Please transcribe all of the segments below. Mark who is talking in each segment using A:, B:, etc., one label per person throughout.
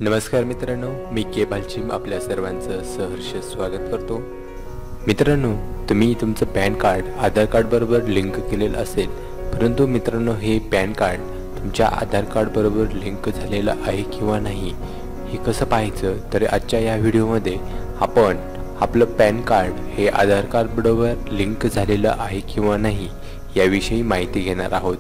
A: नमस्कार मित्रांनो, मी के बालचिम आपल्या सर्वांचं सहर्ष स्वागत करतो। मित्रांनो, तुम्ही तुमचं पॅन कार्ड आधार कार्ड बरोबर लिंक केलेलं असेल, परंतु मित्रांनो हे पॅन कार्ड तुमच्या आधार कार्ड बरोबर लिंक झालेलं आहे किंवा नाही हे कसं पाहायचं, तर आजच्या या व्हिडिओमध्ये आपण आपलं पॅन कार्ड हे आधार कार्ड बरोबर लिंक झालेलं आहे किंवा नाही याविषयी माहिती घेणार आहोत।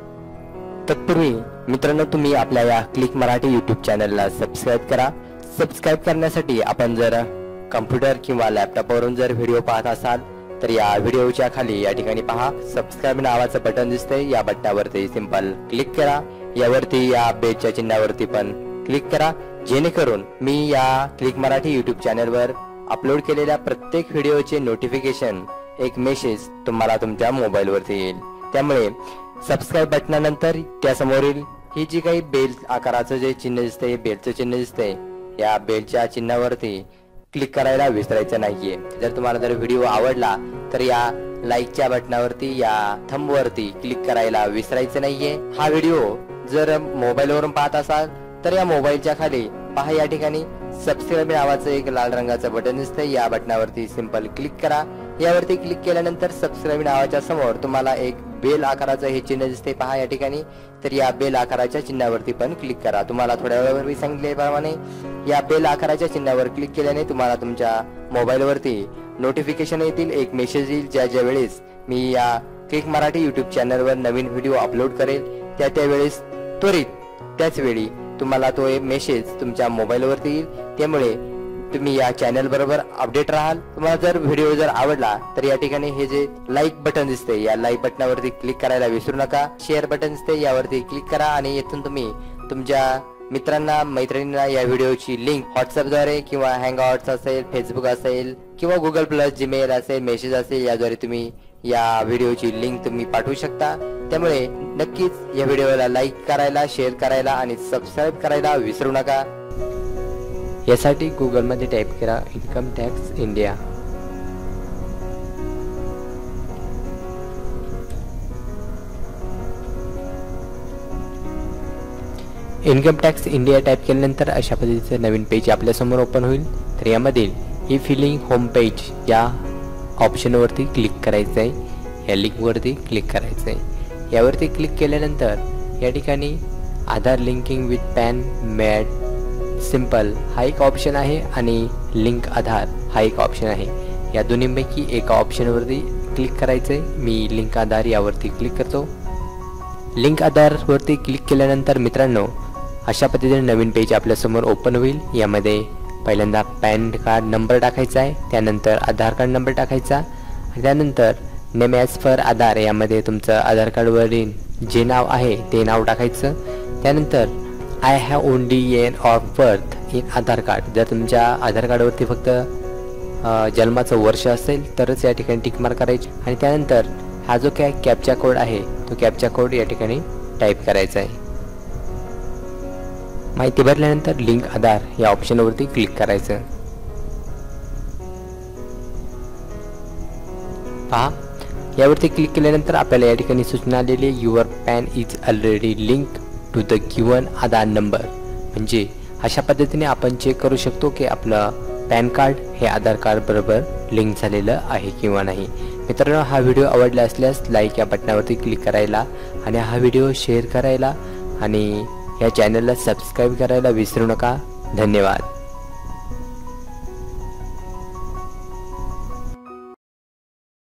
B: तत्पूर्वी मित्रांनो, तुम्ही आपल्या या क्लिक मराठी यूट्यूब चॅनलला सबस्क्राइब करा। सबस्क्राइब करण्यासाठी आपण जर कॉम्प्युटर किंवा लॅपटॉपवरून जर व्हिडिओ पाहत असाल तर या व्हिडिओच्या खाली या ठिकाणी पहा सबस्क्राइब नावाचं बटन दिसतंय, या बटनावरती सिंपल क्लिक करा। यावरती या बेलच्या चिन्हावरती पण क्लिक करा, जेणेकरून मी या क्लिक मराठी यूट्यूब चॅनलवर अपलोड केलेल्या प्रत्येक व्हिडिओचे नोटिफिकेशन एक मेसेज तुम्हाला तुमच्या मोबाईलवरती येईल। त्यामुळे सबस्क्राइब बटनानंतर त्यासमोरील ही जी काही बेल आकाराचं जे चिन्ह दिसतंय, बेलचं चिन्ह दिसतंय, या बेलच्या चिन्हावरती क्लिक करायला विसरायचं नाहीये। जर तुम्हाला जर व्हिडिओ आवडला तर या लाईकच्या बटनावरती या थंबवरती क्लिक करायला विसरायचं नाहीये। हा व्हिडिओ जर मोबाईलवरून पाहत असाल तर या मोबाईलच्या खाली पहा या ठिकाणी सबस्क्राइब नावाचं एक लाल रंगाचं बटन दिसतंय, या बटनावरती सिंपल क्लिक करा। यावरती क्लिक केल्यानंतर सबस्क्राइब नावाच्या समोर तुम्हाला एक बेल आकाराचं हे चिन्ह दिसते, पहा या ठिकाणी, तर या बेल आकाराच्या चिन्हावरती पण क्लिक करा। तुम्हाला थोड्या वेळापूर्वी सांगितल्याप्रमाणे या बेल आकाराच्या चिन्हावर क्लिक केल्याने तुम्हाला तुमच्या मोबाईलवरती नोटिफिकेशन येतील, एक मेसेज येईल, ज्या वेळेस मी या क्लिक मराठी यूट्यूब चॅनलवर नवीन व्हिडिओ अपलोड करेल त्यावेळेस त्वरित त्याच वेळी तुम्हाला तो एक मेसेज तुमच्या मोबाईलवरती येईल। त्यामुळे तुम्ही या चॅनल बरोबर अपडेट राहाल। तुम्हाला जर व्हिडिओ जर आवडला तर या ठिकाणी हे जे लाईक बटन दिसते, या लाईक बटनावरती क्लिक करायला विसरू नका। शेअर बटन दिसते, यावरती क्लिक करा आणि येथून तुम्ही तुमच्या मित्रांना मैत्रिणींना या व्हिडिओची लिंक व्हॉट्सअपद्वारे किंवा हँगआउट्स असेल, फेसबुक असेल किंवा गुगल प्लस, जीमेल असेल, मेसेज असेल, याद्वारे तुम्ही या व्हिडिओची लिंक तुम्ही पाठवू शकता। त्यामुळे नक्कीच या व्हिडिओला लाईक करायला, शेअर करायला आणि सबस्क्राइब करायला विसरू नका।
A: यासाठी गुगल मध्ये टाइप करा income tax India. Income tax India type केल्यानंतर अशा पद्धतीचं नवीन पेज आपल्या समोर ओपन होईल। तर यामधील ई फिलिंग होम पेज या ऑप्शनवरती क्लिक करायचं आहे, या लिंकवरती क्लिक करायचं आहे। यावरती क्लिक केल्यानंतर या ठिकाणी Aadhaar linking with PAN made simple हा एक ऑप्शन आहे आणि लिंक आधार हा एक ऑप्शन आहे। या दोन्हीपैकी एका ऑप्शनवरती क्लिक करायचंय। मी लिंक आधार यावरती क्लिक करतो। लिंक आधारवरती क्लिक केल्यानंतर मित्रांनो अशा पद्धतीने नवीन पेज आपल्या समोर ओपन होईल। यामध्ये पहिल्यांदा पॅन कार्ड नंबर टाकायचा आहे, त्यानंतर आधार कार्ड नंबर टाकायचा आणि त्यानंतर नेम ॲज पर आधार यामध्ये तुमचं आधार कार्डवरील जे नाव आहे ते नाव टाकायचं। त्यानंतर I have only N of birth in Aadhaar card, जर तुमच्या आधार कार्डवरती फक्त जन्माचं वर्ष असेल तरच या ठिकाणी टिक मार्क करायची आणि त्यानंतर हा जो काय कॅप्चा कोड आहे तो कॅप्चा कोड या ठिकाणी टाईप करायचा आहे। माहिती भरल्यानंतर लिंक आधार या ऑप्शनवरती क्लिक करायचं। पहा यावरती क्लिक केल्यानंतर आपल्याला या ठिकाणी सूचना आलेली your PAN is already link to the given Aadhaar number, म्हणजे अशा पद्धतीने आपण चेक करू शकतो की आपलं पॅन कार्ड हे आधार कार्ड बरोबर लिंक झालेलं आहे किंवा नाही। मित्रांनो, हा व्हिडिओ आवडला असल्यास लाईक या बटनावरती क्लिक करायला आणि हा व्हिडिओ शेअर करायला आणि या चॅनलला सबस्क्राइब करायला विसरू नका। धन्यवाद।